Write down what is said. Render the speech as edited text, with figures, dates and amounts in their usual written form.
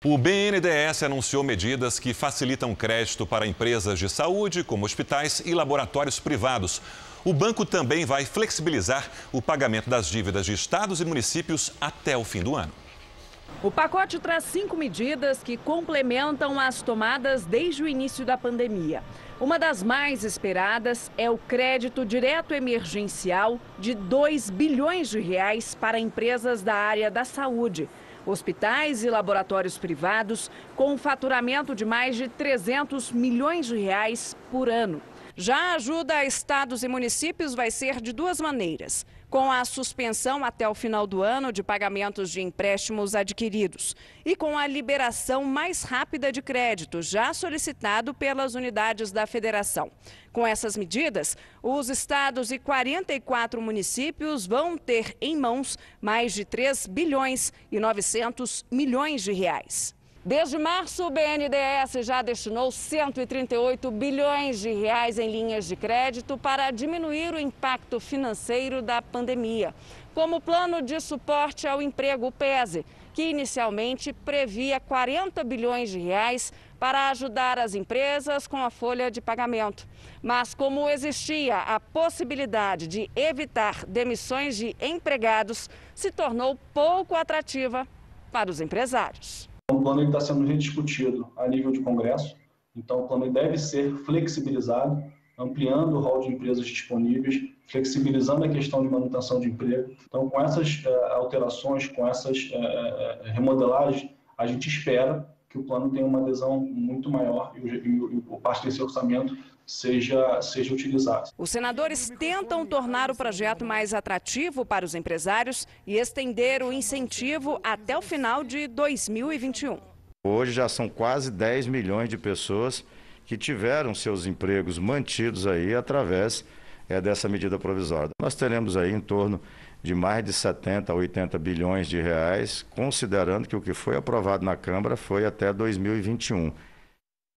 O BNDES anunciou medidas que facilitam crédito para empresas de saúde, como hospitais e laboratórios privados. O banco também vai flexibilizar o pagamento das dívidas de estados e municípios até o fim do ano. O pacote traz 5 medidas que complementam as tomadas desde o início da pandemia. Uma das mais esperadas é o crédito direto emergencial de R$ 2 bilhões para empresas da área da saúde. Hospitais e laboratórios privados com um faturamento de mais de R$ 300 milhões por ano. Já a ajuda a estados e municípios vai ser de duas maneiras: com a suspensão até o final do ano de pagamentos de empréstimos adquiridos e com a liberação mais rápida de crédito, já solicitado pelas unidades da federação. Com essas medidas, os estados e 44 municípios vão ter em mãos mais de R$ 3 bilhões e 900 milhões de reais. Desde março, o BNDES já destinou 138 bilhões de reais em linhas de crédito para diminuir o impacto financeiro da pandemia, como o Plano de Suporte ao Emprego, o PESE, que inicialmente previa 40 bilhões de reais para ajudar as empresas com a folha de pagamento. Mas como existia a possibilidade de evitar demissões de empregados, se tornou pouco atrativa para os empresários. O plano está sendo rediscutido a nível de Congresso, então o plano deve ser flexibilizado, ampliando o rol de empresas disponíveis, flexibilizando a questão de manutenção de emprego. Então, com essas alterações, com essas remodelagens, a gente espera que o plano tenha uma adesão muito maior e parte desse orçamento seja utilizado. Os senadores tentam tornar o projeto mais atrativo para os empresários e estender o incentivo até o final de 2021. Hoje já são quase 10 milhões de pessoas que tiveram seus empregos mantidos aí através dessa medida provisória. Nós teremos aí em torno de mais de 70 a 80 bilhões de reais, considerando que o que foi aprovado na Câmara foi até 2021.